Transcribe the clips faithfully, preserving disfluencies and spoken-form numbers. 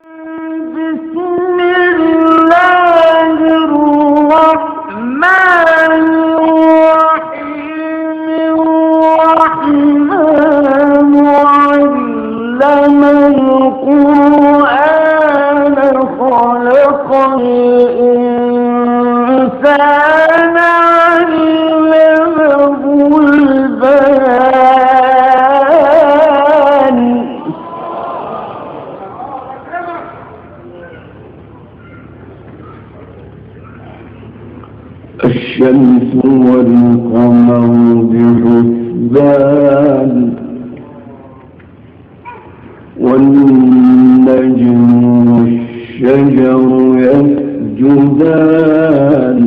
الشمس والقمر بحسبان والنجم والشجر يسجدان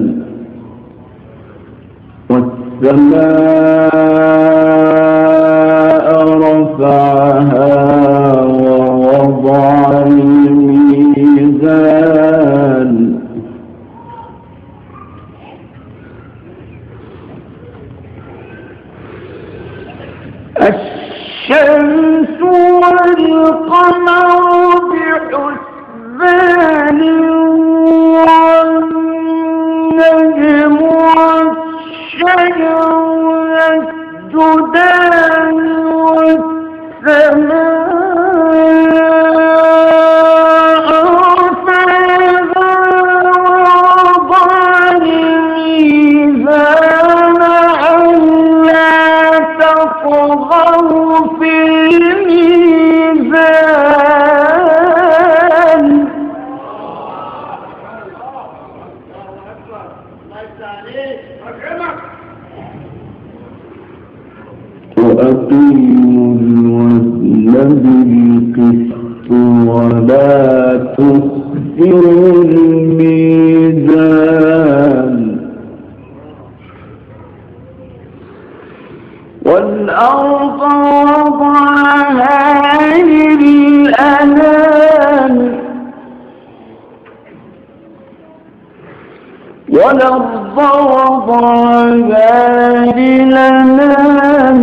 والسماء رفعها ووضع الميزان الشمس والقمر بحسبان والنجم والشجر يسجدان والسماء رفعها ووضع الميزان ألا تطغوا في الميزان وأقيموا الوزن بالقسط ولا تخسروا الميزان والأرض وضعها للأنام والأرض وضعها للأنام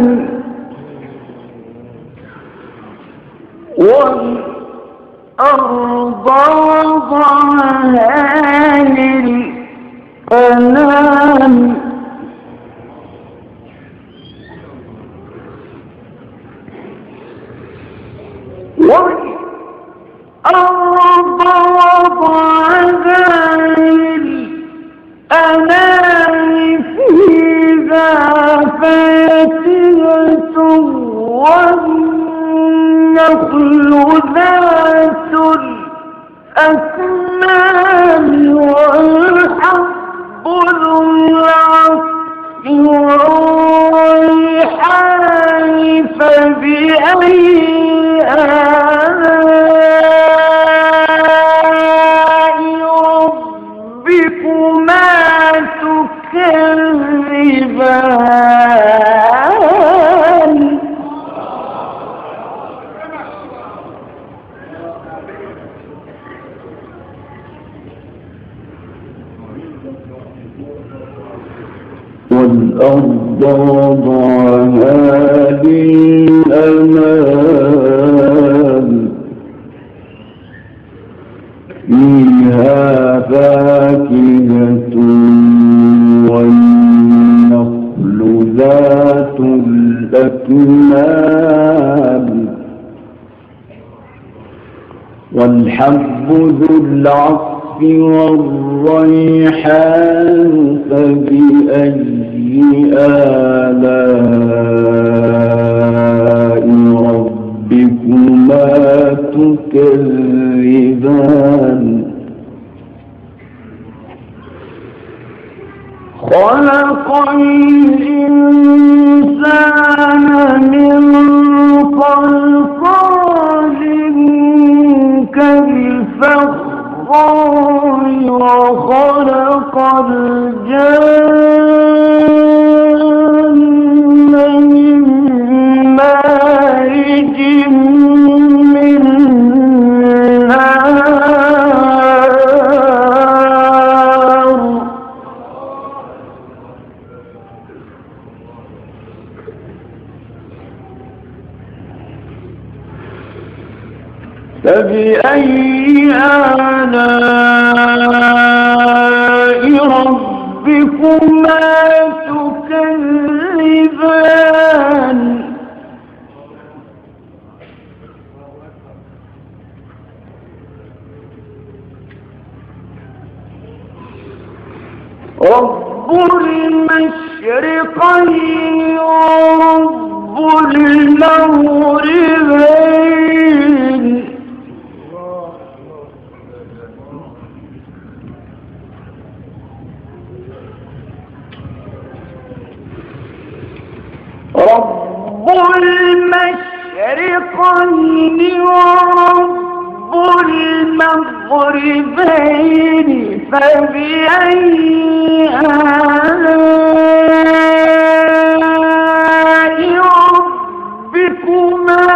والأرض وضعها للأنام والأرض وضعها للأنام فيها فاكهة والنخل ذات الأكمام والحب ذو العصف والريحان فبأي آلاء ربكما تكذبان والأرض وضعها للأنام فيها فاكهة والنخل ذات الأكمام والحب ذو العصف والريحان فبأي آلاء ربكما تكذبان خلق الإنسان من صلصال كالفخار وخلق الجن من مارج من فبأي آلاء ربكما تكذبان رب المشرقين ورب المغربين رب المشرقين ورب المغربين فبأي آلاء ربكما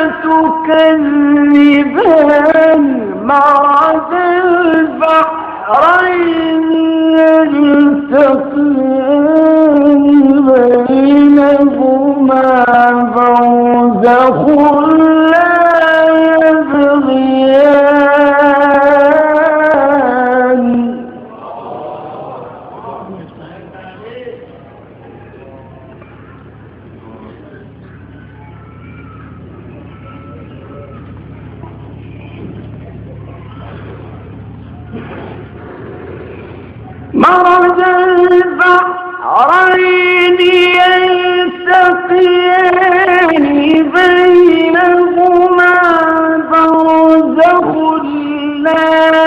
تكذبان مرج البحرين يلتقيان بينهما برزخ لا يبغيان مرج البحرين يلتقيان بينهما برزخ لا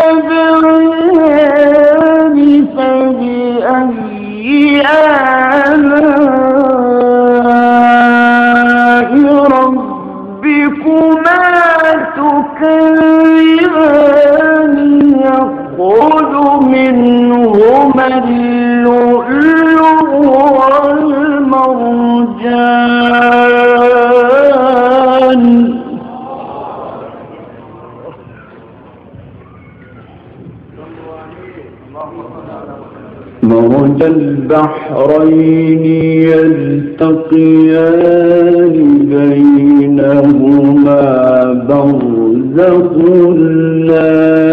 يبغيان فبأي آلاء ربكما تكذبان يخرج منهما اللؤلؤ والمرجان مرج البحرين يلتقيان بينهما برزخ لا